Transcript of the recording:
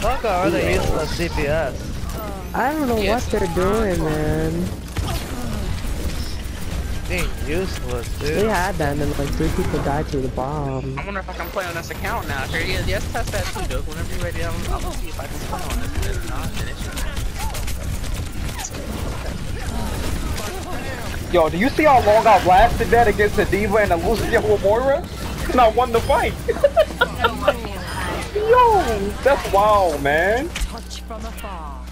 Fuck are they useless CPS? I don't know what they're doing, man. Being useless, dude. We had that, and then like 3 people died to the bomb. I wonder if I can play on this account now. Here, yes, test that too, Doug. Whenever you're ready, I'm gonna see if I can play on this. If not, then it's Yo, do you see how long I lasted that against the Diva and the Unkillable Moira? And I won the fight. Yo, that's wild, man. Touch from afar.